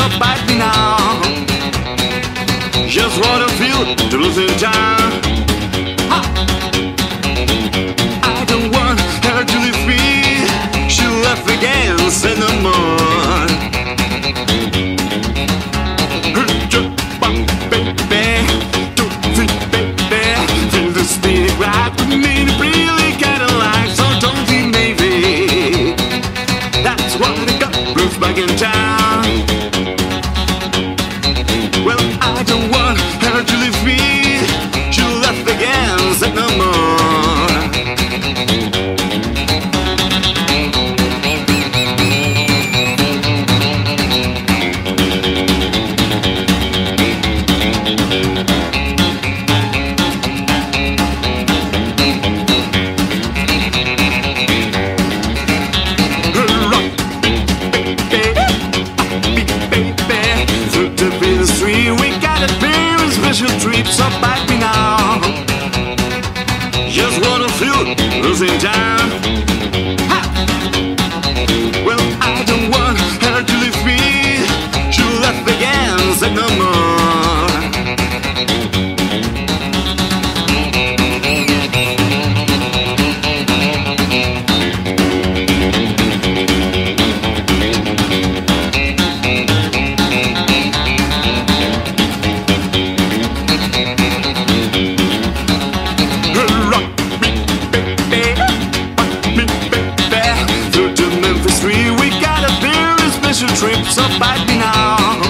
bite me now. Just what I feel to lose in time. Ha! I don't want her to leave me. She left again, say no more. Baby, don't think, baby, feel the spirit right with me. Really kinda like, so don't think maybe. That's what I got, Bruce back in town. Well, I don't want her to leave me. She left again, said no more. We got a very special treat, so bite me now. Just wanna feel losing time. Ha! Well, I don't want her to leave me. She left again, said no more. We got a very special trip, so bite me now.